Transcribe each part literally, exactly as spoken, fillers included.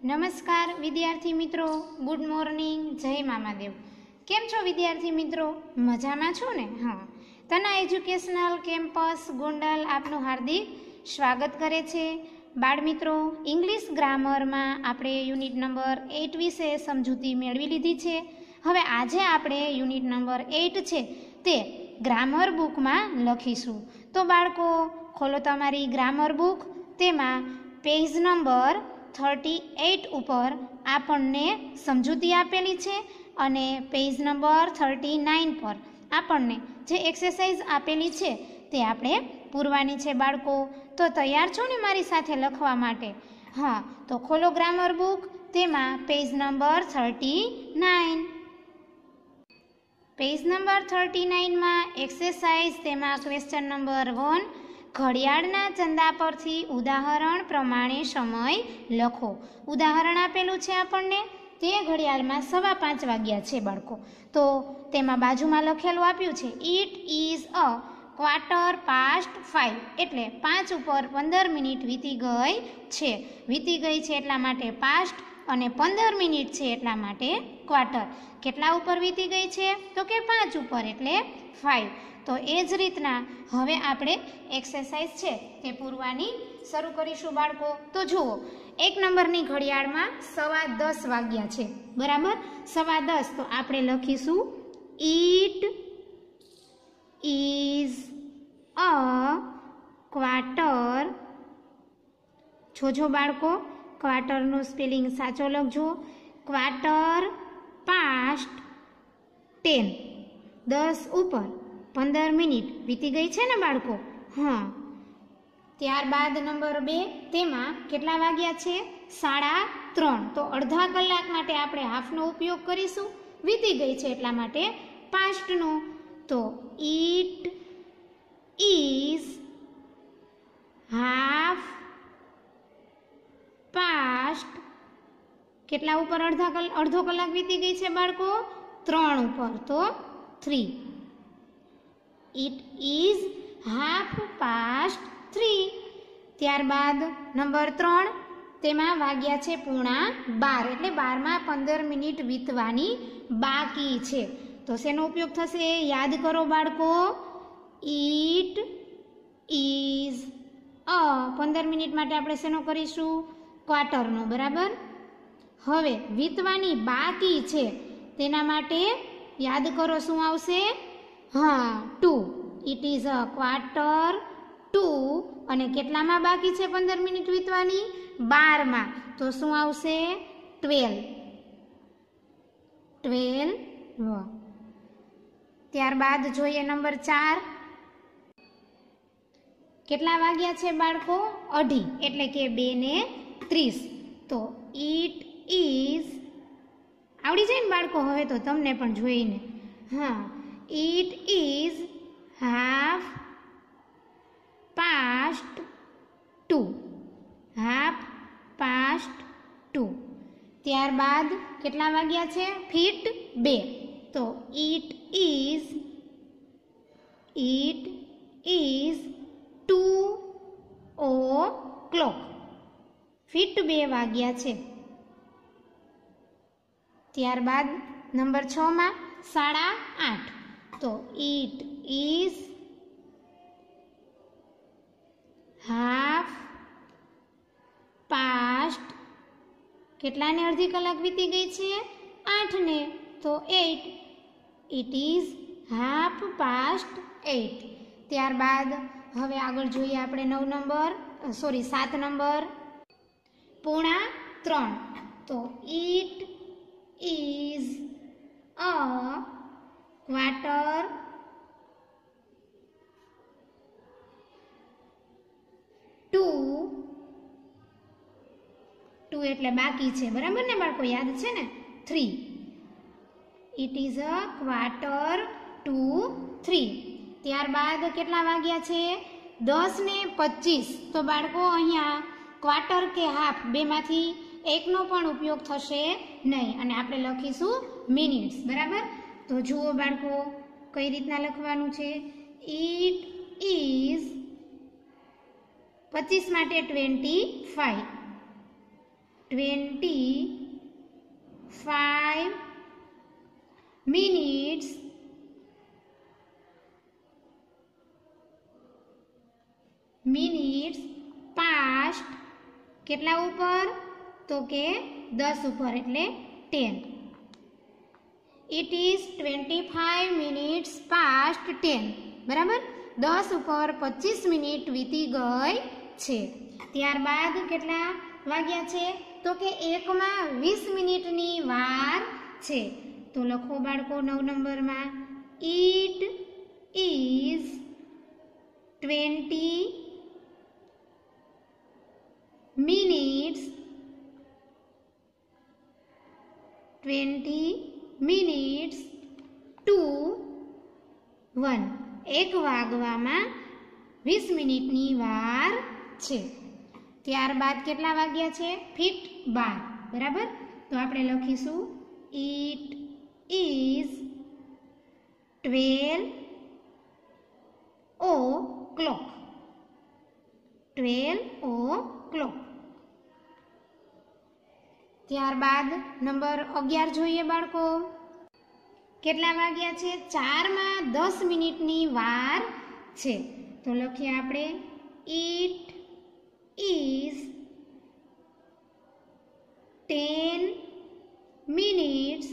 નમસ્કાર વિદ્યાર્થી મિત્રો, ગુડ મોર્નિંગ, જય મામાદેવ. કેમ છો વિદ્યાર્થી મિત્રો? મજામાં છો ને? હા, તના એજ્યુકેશનલ કેમ્પસ ગોંડલ આપનું હાર્દિક સ્વાગત કરે છે. બાળ મિત્રો, ઇંગ્લિશ ગ્રામરમાં આપણે યુનિટ નંબર એઇટ વિશે સમજૂતી મેળવી લીધી છે. હવે આજે આપણે યુનિટ નંબર એઇટ છે તે ગ્રામર બુકમાં લખીશું. તો બાળકો, ખોલો તમારી ગ્રામર બુક. તેમાં પેજ નંબર થર્ટી એઇટ ઉપર આપણને સમજૂતી આપેલી છે અને પેજ નંબર થર્ટી નાઇન પર આપણને જે એક્સરસાઇઝ આપેલી છે તે આપણે પૂરવાની છે. બાળકો, તો તૈયાર છો ને મારી સાથે લખવા માટે? હા, તો ખોલો ગ્રામર બુક. તેમાં page number thirty nine. Page number thirty નાઇનમાં એક્સરસાઇઝ, તેમાં ક્વેશ્ચન નંબર વન, ઘડિયાળના ચંદા પરથી ઉદાહરણ પ્રમાણે સમય લખો. ઉદાહરણ આપેલું છે આપણને, તે ઘડિયાળમાં સવા પાંચ વાગ્યા છે બાળકો. તો તેમાં બાજુમાં લખેલું આપ્યું છે it is a quarter past five, એટલે પાંચ ઉપર પંદર મિનિટ વીતી ગઈ છે. વીતી ગઈ છે એટલા માટે પાસ્ટ અને પંદર મિનિટ છે એટલા માટે ક્વાર્ટર. કેટલા ઉપર વીતી ગઈ છે? તો કે પાંચ ઉપર, એટલે ફાઇવ. તો એ જ રીતના હવે આપણે એક્સરસાઇઝ છે તે પૂરવાની શરૂ કરીશું બાળકો. તો જુઓ, એક નંબરની ઘડિયાળમાં સવા દસ વાગ્યા છે, બરાબર? સવા દસ. તો આપણે લખીશું ઇટ ઇઝ અ ક્વાર્ટર. જોજો બાળકો, ક્વાર્ટરનું સ્પેલિંગ સાચો લખજો. ક્વાર્ટર પાસ્ટ ટેન, દસ ઉપર પંદર મિનિટ વીતી ગઈ છે ને બાળકો? હા. ત્યારબાદ નંબર બે, તેમાં કેટલા વાગ્યા છે? સાડા ત્રણ. તો અડધા કલાક માટે આપણે હાફનો ઉપયોગ કરીશું. વીતી ગઈ છે એટલા માટે પાસ્ટનો. તો ઇટ ઇઝ હાફ પાસ્ટ. કેટલા ઉપર અડધા કલાક અડધો કલાક વીતી ગઈ છે બાળકો? ત્રણ ઉપર, તો three. It is half past three. ત્યારબાદ નંબર ત્રણ, તેમાં વાગ્યા છે પૂણા બાર, એટલે બારમાં પંદર મિનિટ વીતવાની બાકી છે. તો શેનો ઉપયોગ થશે? યાદ કરો બાળકો. ઇટ ઇઝ અ, પંદર મિનિટ માટે આપણે શેનો કરીશું? ક્વાર્ટરનો, બરાબર? હવે વીતવાની બાકી છે તેના માટે યાદ કરો શું આવશે? હા, two. It is a quarter to. અને કેટલામાં બાકી છે પંદર મિનિટ વીતવાની? બારમાં. તો શું આવશે? ટ્વેલ્વ. ટ્વેલ્વ. ત્યારબાદ જોઈએ નંબર ચાર. કેટલા વાગ્યા છે બાળકો? અઢી, એટલે કે બે ને ત્રીસ. તો ઇટ ઇઝ, આવડી જાય ને બાળકો હવે તો તમને પણ જોઈને? હા, it is half past two. Half past two. ત્યારબાદ કેટલા વાગ્યા છે? ફીટ બે. તો it is it is two o'clock. ફીટ બે વાગ્યા છે. ત્યારબાદ નંબર છ માં સાડા આઠ. તો ઇટ ઇઝ હાફ પાસ્ટ, કેટલાને અડધી કલાક વીતી ગઈ છે? આઠને. તો eight. It is half past eight. ત્યારબાદ હવે આગળ જોઈએ આપણે નવ નંબર, સોરી સાત નંબર, પૂણા ત્રણ. તો it is a quarter to. To એટલે બાકી છે, બરાબર ને બાળકો? યાદ છે ને? Three. It is a quarter to three. ત્યારબાદ કેટલા વાગ્યા છે? દસ ને પચીસ. તો બાળકો અહીંયા ક્વાર્ટર કે હાફ બેમાંથી એકનો પણ ઉપયોગ થશે નહીં અને આપણે લખીશું મિનિટ્સ, બરાબર? તો જુઓ બાળકો, કઈ રીતના લખવાનું છે? ઇટ ઇઝ પચીસ માટે twenty five. Twenty five minutes minutes past કેટલા ઉપર તો કે દસ ઉપર એટલે ten. It is twenty five minutes past ten. બરાબર, દસ ઉપર પચીસ મિનિટ વીતી ગઈ છે. ત્યારબાદ કેટલા વાગ્યા છે તો કે એકમાં વીસ મિનિટની વાર છે. તો લખો બાળકો નવ નંબરમાં it is twenty minutes twenty minutes to one. એક વાગવામાં વીસ મિનિટની વાર છે. ત્યારબાદ કેટલા વાગ્યા છે ફીટ બાર. બરાબર, તો આપણે લખીશું it is twelve o'clock. Twelve o'clock. ત્યારબાદ નંબર અગિયાર જોઈએ બાળકો. કેટલા વાગ્યા છે ચારમાં દસ મિનિટની વાર છે. તો લખીએ આપણે it is ten minutes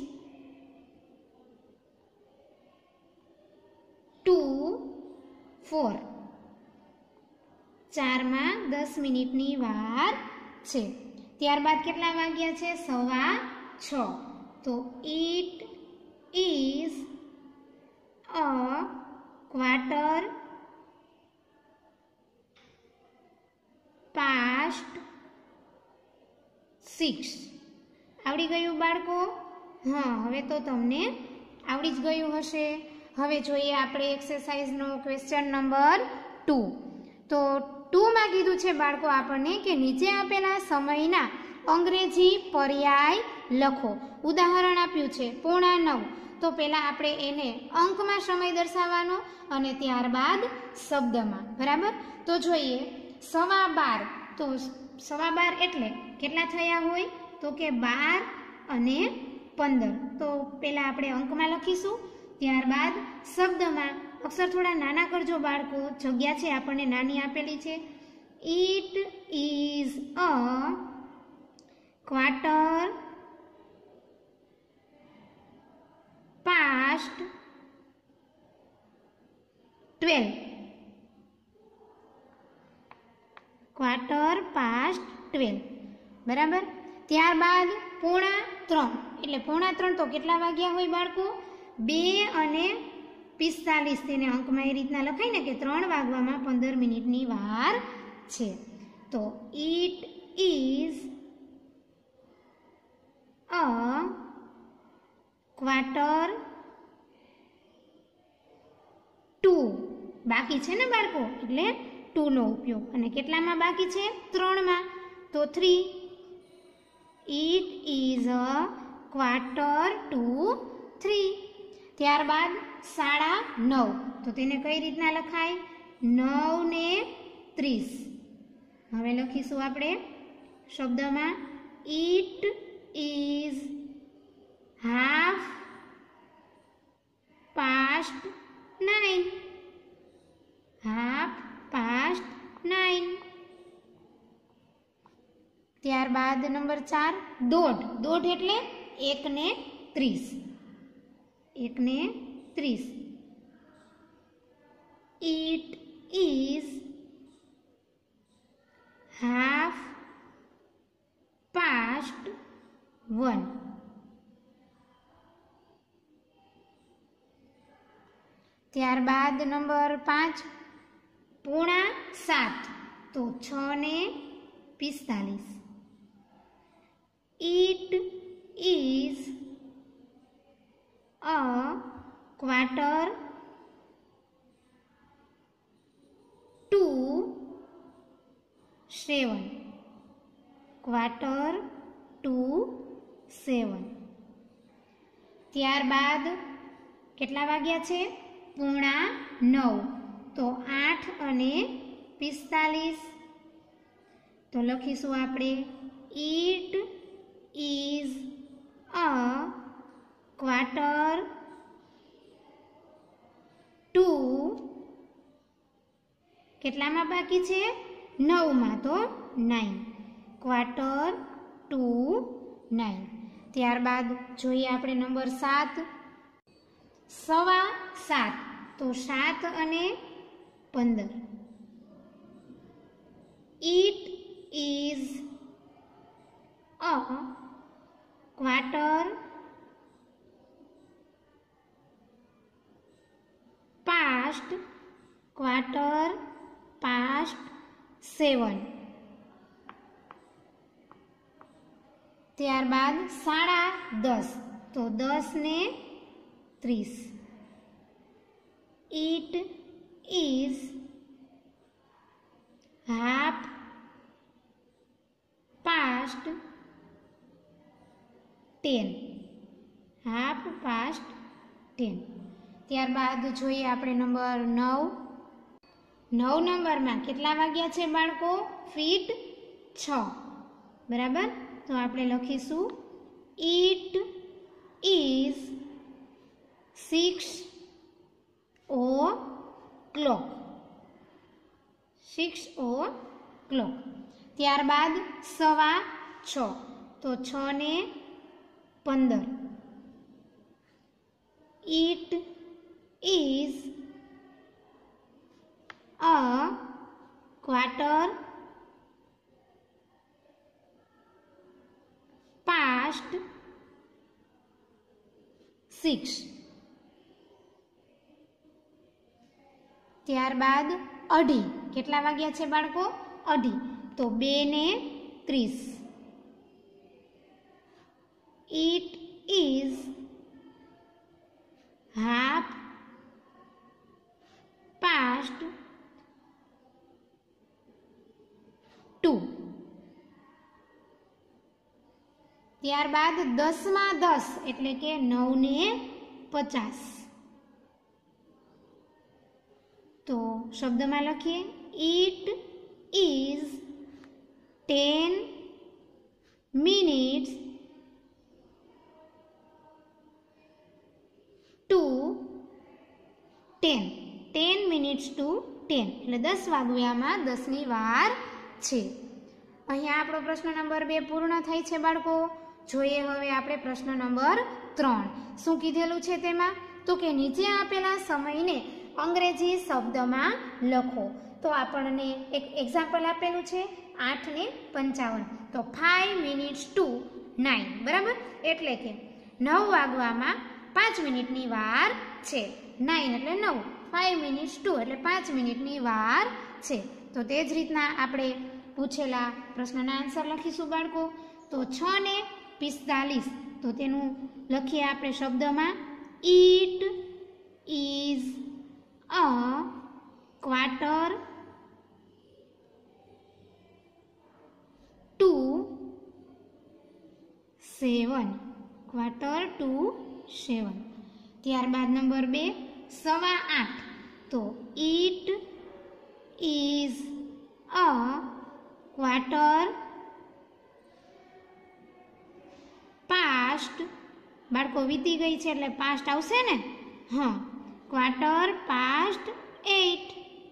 to four. ચારમાં દસ મિનિટની વાર છે. ત્યારબાદ કેટલા વાગ્યા છે સવા છ. તો it is a quarter past six. આવડી ગયું બાળકો? હા, હવે તો તમને આવડી જ ગયું હશે. હવે જોઈએ આપણે એક્સરસાઇઝનો ક્વેશ્ચન નંબર ટુ. તો ટુમાં કીધું છે બાળકો આપણને કે નીચે આપેલા સમયના અંગ્રેજી પર્યાય લખો. ઉદાહરણ આપ્યું છે પોણા નવ. તો પહેલાં આપણે એને અંકમાં સમય દર્શાવવાનો અને ત્યારબાદ શબ્દમાં. બરાબર, તો જોઈએ સવા બાર. તો સવા બાર એટલે કેટલા થયા હોય તો કે બાર અને પંદર. તો પહેલાં આપણે અંકમાં લખીશું, ત્યારબાદ શબ્દમાં. અક્ષર થોડા નાના કરજો બાળકો, જગ્યા છે આપણને નાની આપેલી છે. It is a quarter past twelve. Quarter past twelve. બરાબર, ત્યારબાદ પોણા ત્રણ. એટલે પોણા ત્રણ તો કેટલા વાગ્યા હોય બાળકો? બે અને પિસ્તાલીસ. તેને અંકમાં એ રીતના લખાય ને કે ત્રણ વાગવામાં પંદર મિનિટની વાર છે. તો it is a quarter to. બાકી છે ને બાળકો, એટલે ટુનો ઉપયોગ. અને કેટલામાં બાકી છે? ત્રણમાં. તો three. It is a quarter to three. ત્યારબાદ સાડા નવ. તો તેને કઈ રીતના લખાય? નવ ને ત્રીસ. હવે લખીશું આપણે શબ્દમાં it is half past nine. Half past nine. ત્યારબાદ નંબર ચાર દોઢ. દોઢ એટલે એક ને ત્રીસ. એક ને ત્રીસ. It is half past one. ત્યારબાદ નંબર પાંચ પોણા સાત. તો છ ને પિસ્તાલીસ. It is a quarter to seven. Quarter to seven. ત્યારબાદ કેટલા વાગ્યા છે? પોણા નવ. તો આઠ અને પિસ્તાલીસ. તો લખીશું આપણે it is a quarter to, કેટલામાં બાકી છે? નવમાં, તો નાઇન, ક્વાર્ટર ટુ નાઇન. ત્યારબાદ જોઈએ આપણે નંબર સાત, સવા સાત, તો સાત અને પંદર. It is a quarter past, quarter past seven. ત્યારબાદ સાડા દસ, તો દસ ને ત્રીસ. It is half past ten, half past ten. ત્યારબાદ જોઈએ આપણે નંબર નવ. નવ નંબરમાં કેટલા વાગ્યા છે બાળકો? ફીટ છ, બરાબર. તો આપણે લખીશું it is six o'clock, six o'clock. ત્યારબાદ સવા છ, તો છ ને પંદર. It is a quarter past six. ત્યારબાદ અઢી, કેટલા વાગ્યા છે બાળકો? અઢી, તો બે ને ત્રીસ. It is half past two. ત્યારબાદ દસમાં દસ એટલે કે નવ ને પચાસ. તો શબ્દમાં લખીએ it is ten minutes to ten, ten minutes to ten, એટલે દસ વાગ્યામાં દસની વાર છે. અહીંયા આપણો પ્રશ્ન નંબર બે પૂર્ણ થાય છે બાળકો. જોઈએ હવે આપણે પ્રશ્ન નંબર ત્રણ. શું કીધેલું છે તેમાં? તો કે નીચે આપેલા સમયને અંગ્રેજી શબ્દમાં લખો. તો આપણને એક એક્ઝામ્પલ આપેલું છે આઠ ને પંચાવન, તો ફાઈવ મિનિટ્સ ટુ નાઇન, બરાબર. એટલે કે નવ વાગવામાં પાંચ મિનિટની વાર છે. નાઇન એટલે નવ, ફાઈવ મિનિટ્સ ટુ એટલે પાંચ મિનિટની વાર છે. તો તે જ રીતના આપણે પૂછેલા પ્રશ્નના આન્સર લખીશું બાળકો. તો છ ને પિસ્તાલીસ, તો તેનું લખીએ આપણે શબ્દમાં it is a quarter to seven, quarter to seven. ત્યારબાદ નંબર બે, સવા આઠ, તો it is a quarter past, બાળકો વીતી ગઈ છે એટલે પાસ્ટ આવશે ને? હા, ક્વાર્ટર પાસ્ટ એટ.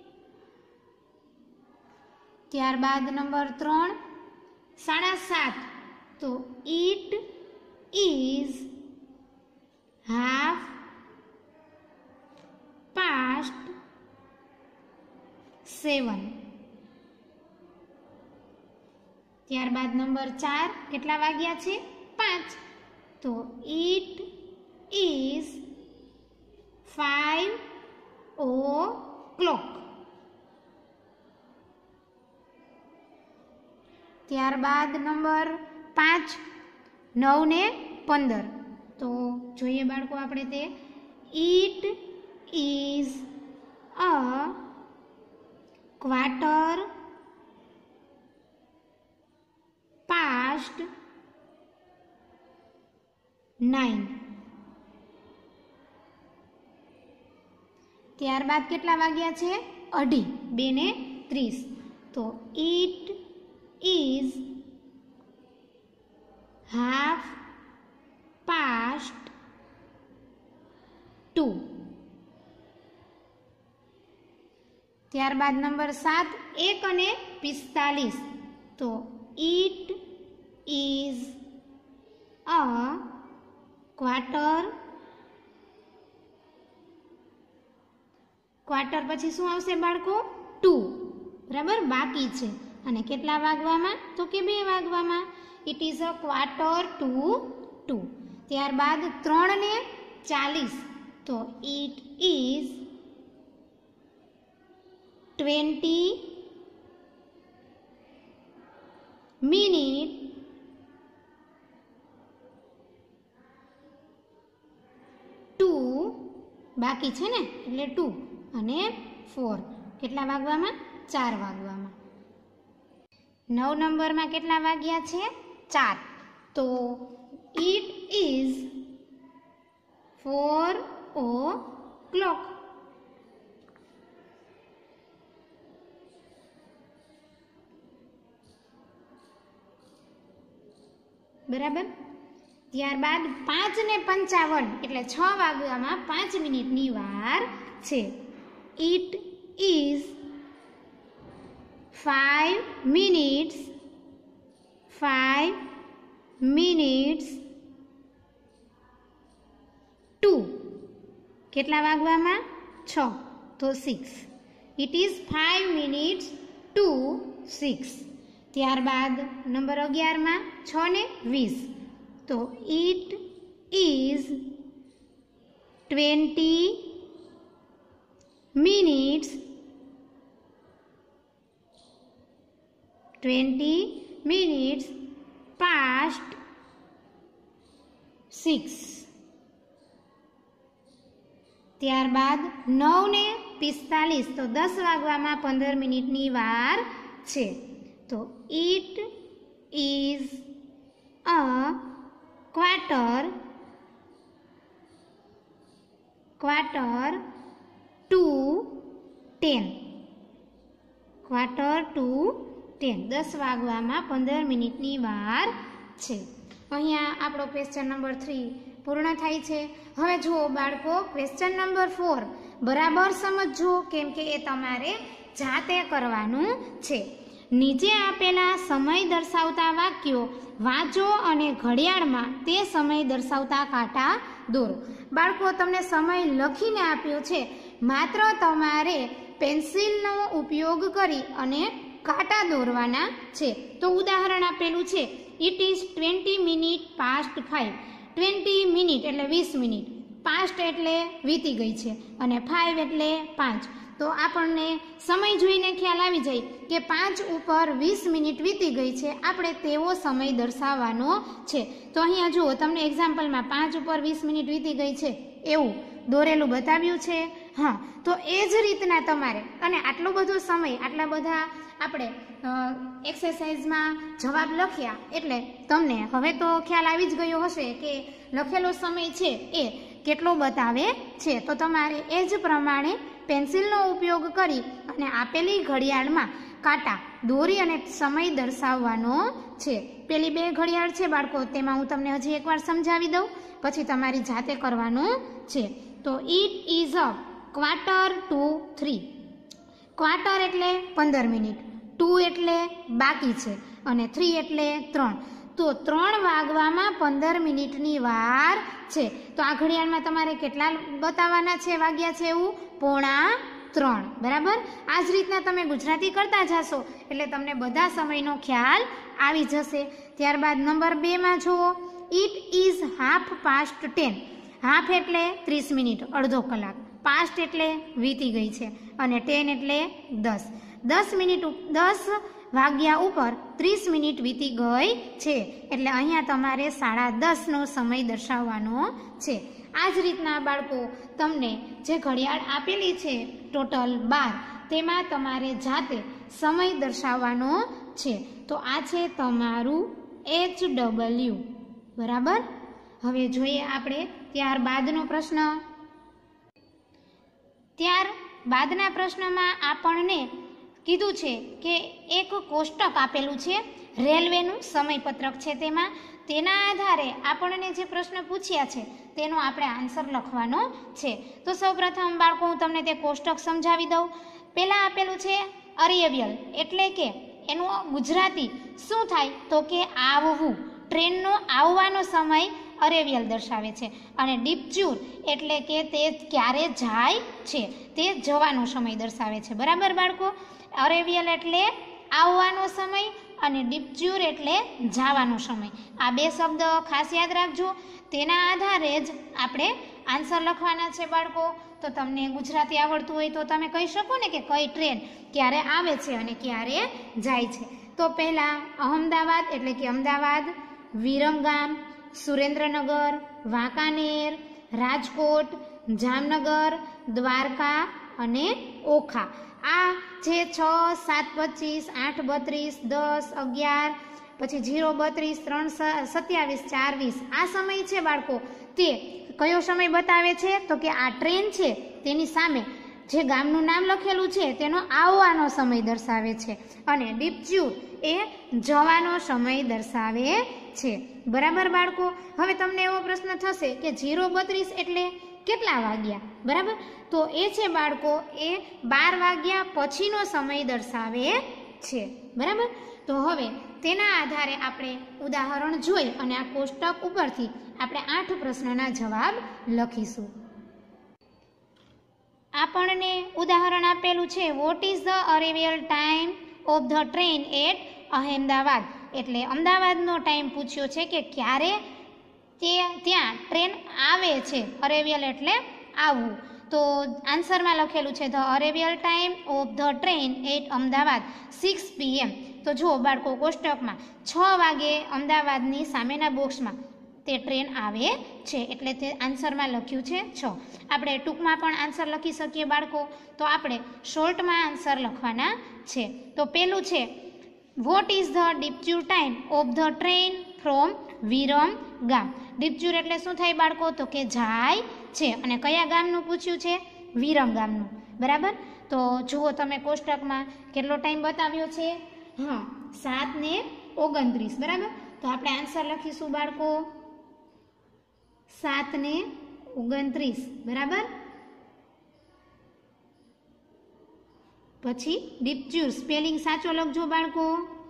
ત્યારબાદ નંબર ત્રણ, સાડા સાત, તો it is half past seven. ત્યારબાદ નંબર ચાર, કેટલા વાગ્યા છે? પાંચ, તો it is five o'clock. ત્યારબાદ નંબર પાંચ, નવ ને પંદર, તો જોઈએ બાળકો આપણે તે it is a quarter past nine. ત્યારબાદ કેટલા વાગ્યા છે? અઢી, બે ને ત્રીસ, તો it is half past two. ત્યારબાદ નંબર સાત, એક અને પિસ્તાલીસ. તો it is a quarter. Quarter પછી શું આવશે બાળકો? ટુ. બરાબર, બાકી છે. અને કેટલા વાગવામાં? તો કે બે વાગવામાં. It is a quarter to two. ત્યારબાદ ત્રણ ને ચાલીસ. તો it is twenty minute to. બાકી છે ને એટલે ટુ અને ફોર. કેટલા વાગવામાં? ચાર વાગવામાં. નવ નંબરમાં કેટલા વાગ્યા છે? ચાર. તો it is four o'clock. બરાબર. ત્યારબાદ પાંચ ને પંચાવન એટલે છ વાગ્યામાં પાંચ મિનિટની વાર છે. It is five minutes five minutes to. કેટલા વાગવામાં? છ. તો six. It is five minutes to six. ત્યારબાદ નંબર અગિયારમાં છ ને વીસ. તો it is twenty minutes twenty minutes past six. ત્યારબાદ નવ ને પિસ્તાલીસ. તો દસ વાગવામાં પંદર મિનિટની વાર છે. તો it is a quarter quarter to ten. Quarter to ten. દસ વાગવામાં પંદર મિનિટની વાર છે. અહીંયા આપણો ક્વેશ્ચન નંબર થ્રી પૂર્ણ થાય છે. હવે જુઓ બાળકો, ક્વેશ્ચન નંબર ફોર બરાબર સમજો, કેમ કે એ તમારે જાતે કરવાનું છે. નીચે આપેલા સમય દર્શાવતા વાક્યો વાંચો અને ઘડિયાળમાં તે સમય દર્શાવતા કાંટા દોરો. બાળકો, તમને સમય લખીને આપ્યો છે, માત્ર તમારે પેન્સિલનો ઉપયોગ કરી અને કાંટા દોરવાના છે. તો ઉદાહરણ આપેલું છે, it is twenty minute past five. Twenty minute એટલે વીસ મિનિટ, પાસ્ટ એટલે વીતી ગઈ છે, અને ફાઈવ એટલે પાંચ. તો આપણને સમય જોઈને ખ્યાલ આવી જાય કે પાંચ ઉપર વીસ મિનિટ વીતી ગઈ છે, આપણે તેવો સમય દર્શાવવાનો છે. તો અહીંયા જુઓ, તમને એક્ઝામ્પલમાં પાંચ ઉપર વીસ મિનિટ વીતી ગઈ છે એવું દોરેલું બતાવ્યું છે. હા, તો એ જ રીતના તમારે, અને આટલો બધો સમય, આટલા બધા આપણે એક્સરસાઇઝમાં જવાબ લખ્યા એટલે તમને હવે તો ખ્યાલ આવી જ ગયો હશે કે લખેલો સમય છે એ કેટલો બતાવે છે. તો તમારે એ જ પ્રમાણે પેન્સિલનો ઉપયોગ કરી અને આપેલી ઘડિયાળમાં કાંટા દોરી અને સમય દર્શાવવાનો છે. પેલી બે ઘડિયાળ છે બાળકો, તેમાં હું તમને હજી એકવાર સમજાવી દઉં, પછી તમારી જાતે કરવાનું છે. તો it is a quarter to three. Quarter એટલે પંદર મિનિટ, ટુ એટલે બાકી છે, અને થ્રી એટલે ત્રણ. તો ત્રણ વાગવામાં પંદર મિનિટની વાર છે. તો આ ઘડિયાળમાં તમારે કેટલા બતાવવાના છે વાગ્યા છે એવું? પોણા ત્રણ. બરાબર. આ જ રીતના તમે ગુજરાતી કરતા જશો એટલે તમને બધા સમયનો ખ્યાલ આવી જશે. ત્યારબાદ નંબર બે માં જુઓ, it is half past ten. Half એટલે ત્રીસ મિનિટ, અડધો કલાક. પાસ્ટ એટલે વીતી ગઈ છે, અને ટેન એટલે દસ. દસ મિનિટ દસ વાગ્યા ઉપર ત્રીસ મિનિટ વીતી ગઈ છે, એટલે અહીંયા તમારે સાડા દસનો સમય દર્શાવવાનો છે. આ જ રીતના બાળકો, તમને જે ઘડિયાળ આપેલી છે ટોટલ બાર, તેમાં તમારે જાતે સમય દર્શાવવાનો છે. તો આ છે તમારું એચ ડબલ્યુ. બરાબર. હવે જોઈએ આપણે ત્યારબાદનો પ્રશ્ન. ત્યાર બાદના પ્રશ્નમાં આપણને કીધું છે કે એક કોષ્ટક આપેલું છે, રેલવેનું સમયપત્રક છે તેમાં. તેના આધારે આપણને જે પ્રશ્ન પૂછ્યા છે તેનો આપણે આન્સર લખવાનો છે. તો સૌપ્રથમ બાળકો હું તમને તે કોષ્ટક સમજાવી દઉં. પહેલાં આપેલું છે અરિયવિયલ એટલે કે એનું ગુજરાતી શું થાય તો કે આવવું. ટ્રેનનો આવવાનો સમય અરેવિયલ દર્શાવે છે. અને ડીપચ્યુર એટલે કે તે ક્યારે જાય છે તે જવાનો સમય દર્શાવે છે. બરાબર બાળકો? અરેવિયલ એટલે આવવાનો સમય અને ડીપચ્યુર એટલે જવાનો સમય. આ બે શબ્દ ખાસ યાદ રાખજો. તેના આધારે જ આપણે આન્સર લખવાના છે બાળકો. તો તમને ગુજરાતી આવડતું હોય તો તમે કહી શકો ને કે કઈ ટ્રેન ક્યારે આવે છે અને ક્યારે જાય છે. તો પહેલાં અહમદાવાદ એટલે કે અમદાવાદ, વિરમગામ, સુરેન્દ્રનગર, વાંકાનેર, રાજકોટ, જામનગર, દ્વારકા અને ઓખા. આ જે છ, સાત પચીસ, આઠ બત્રીસ, દસ અગિયાર, પછી જીરો બત્રીસ, ત્રણ સત્યાવીસ, ચાર વીસ આ સમય છે બાળકો તે કયો સમય બતાવે છે તો કે આ ટ્રેન છે તેની સામે જે ગામનું નામ લખેલું છે તેનો આવવાનો સમય દર્શાવે છે. અને ડીપચ્યુર એ જવાનો સમય દર્શાવે છે. બરાબર બાળકો? હવે તમને એવો પ્રશ્ન થશે કે જીરો બત્રીસ એટલે કેટલા વાગ્યા? બરાબર? તો એ છે બાળકો એ બાર વાગ્યા પછીનો સમય દર્શાવે છે. બરાબર? તો હવે તેના આધારે આપણે ઉદાહરણ જોઈ અને આ કોષ્ટક ઉપરથી આપણે આઠ પ્રશ્નના જવાબ લખીશું. આપણને ઉદાહરણ આપેલું છે what is the arrival time of the train at Ahmedabad. એટલે અમદાવાદનો ટાઈમ પૂછ્યો છે કે ક્યારે તે ત્યાં ટ્રેન આવે છે. અરેવિયલ એટલે આવવું. તો આન્સરમાં લખેલું છે the arrival time of the train at Ahmedabad six PM. તો જુઓ બાળકો કોષ્ટકમાં છ વાગે અમદાવાદની સામેના બોક્સમાં તે ટ્રેન આવે છે એટલે તે આન્સરમાં લખ્યું છે છ. આપણે ટૂંકમાં પણ આન્સર લખી શકીએ બાળકો. તો આપણે શોર્ટમાં આન્સર લખવાના છે. તો પેલું છે what is the departure time of the train from Viramgam. Departure એટલે શું થાય બાળકો તો કે જાય છે. અને કયા ગામનું પૂછ્યું છે? વિરમગામનું. બરાબર? તો જુઓ તમે કોષ્ટકમાં કેટલો ટાઈમ બતાવ્યો છે? હા, સાત ને ઓગણત્રીસ. બરાબર? તો આપણે આન્સર લખીશું બાળકો સાત ને ઓગણત્રીસ. બરાબર? પછી ડીપચ્યુર સ્પેલિંગ સાચો લખજો બાળકો.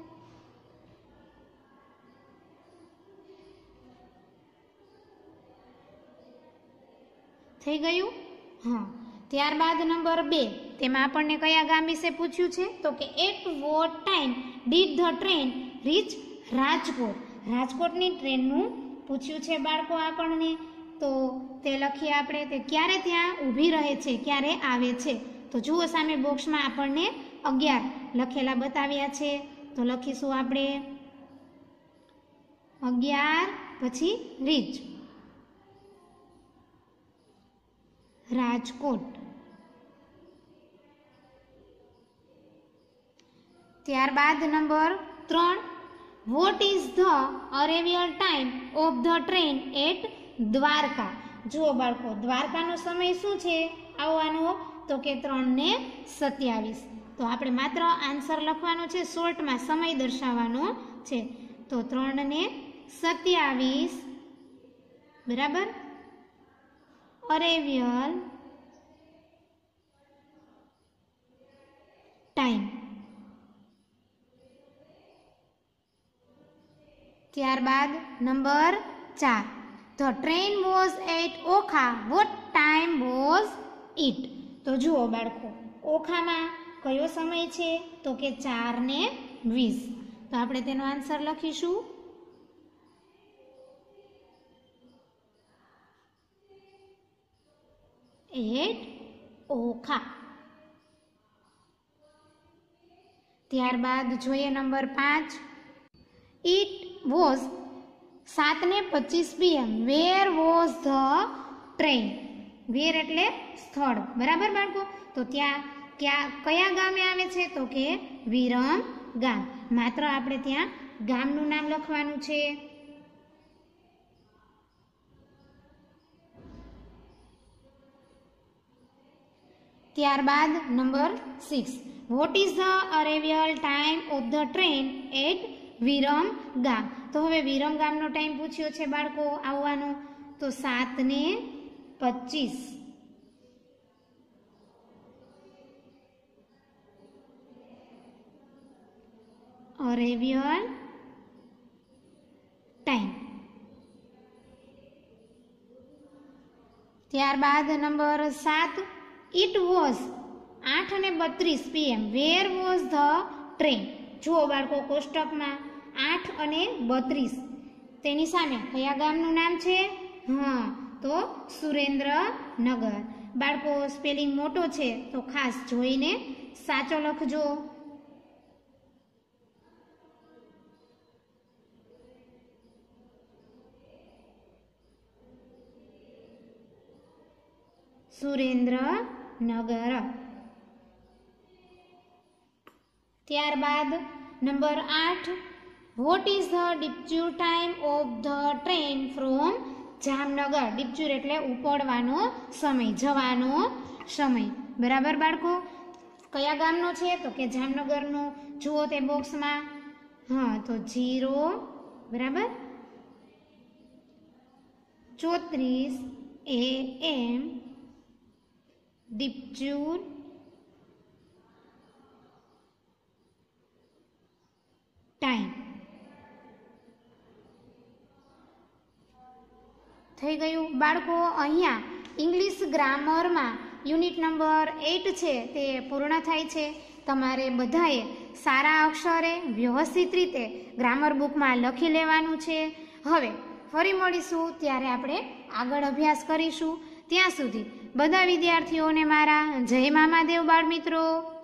થઈ ગયું? હા. ત્યારબાદ નંબર બે તેમાં આપણને કયા ગામ વિશે પૂછ્યું છે તો કે at what time did the train reach Rajkot. રાજકોટની ટ્રેનનું પૂછ્યું છે બાળકો આપણને. તો તે લખીએ આપણે તે ક્યારે ત્યાં ઊભી રહે છે, ક્યારે આવે છે. તો જુઓ સામે બોક્સમાં આપણને અગિયાર લખેલા બતાવ્યા છે. તો લખીશું આપણે અગિયાર પછી રીચ રાજકોટ. ત્યારબાદ નંબર ત્રણ what is the arrival time of the train at Dwarka. જુઓ બાળકો દ્વારકાનો સમય શું છે આવવાનો તો કે ત્રણ ને સત્યાવીસ. તો આપણે માત્ર આન્સર લખવાનો છે, શોર્ટમાં સમય દર્શાવવાનો છે. તો ત્રણ ને સત્યાવીસ. બરાબર? Arrival time. ત્યારબાદ નંબર ચાર the train was at Okha what time was it. તો જુઓ બાળકો ઓખામાં કયો સમય છે તો કે ચાર ને વીસ. તો આપણે તેનો આન્સર લખીશું એટ ઓખા. ત્યારબાદ જોઈએ નંબર પાંચ ઇટ વોઝ સાત ને પચીસ PM where was the train. Where એટલે સ્થળ. બરાબર બાળકો? તો ત્યાં ક્યાં કયા ગામે આવે છે તો કે વિરમગામ. માત્ર આપણે ત્યાં ગામનું નામ લખવાનું છે. ત્યારબાદ number six what is the arrival time of the train at Viramgam. તો હવે વિરમ ગામનો ટાઈમ પૂછ્યો છે બાળકો આવવાનો, તો સાત ને પચીસ. અરેબિયન ટાઈમ. ત્યારબાદ નંબર સાત, ઇટ વોઝ આઠ અને બત્રીસ PM where was the train. જુઓ બાળકો કોષ્ટકમાં આઠ અને બત્રીસ, તેની સામે કયા ગામનું નામ છે? હા, તો સુરેન્દ્રનગર. બાળકો સ્પેલિંગ મોટો છે તો ખાસ જોઈને સાચો લખજો. સુરેન્દ્રનગર. ત્યારબાદ નંબર આઠ, what is the departure time of the train from Jamnagar. Departure એટલે ઉપડવાનો સમય, જવાનો સમય. બરાબર બાળકો, કયા ગામનો છે? તો કે જામનગરનો. જુઓ તે બોક્સમાં. હા, તો જીરો બરાબર ચોત્રીસ એ એમ ડિપચ્યુર ટાઈમ. થઈ ગયું બાળકો. અહીંયા ઇંગ્લિશ ગ્રામરમાં યુનિટ નંબર એટ છે તે પૂર્ણ થાય છે. તમારે બધાએ સારા અક્ષરે વ્યવસ્થિત રીતે ગ્રામર બુકમાં લખી લેવાનું છે. હવે ફરી મળીશું ત્યારે આપણે આગળ અભ્યાસ કરીશું. ત્યાં સુધી બધા વિદ્યાર્થીઓને મારા જય મામાદેવ બાળ મિત્રો.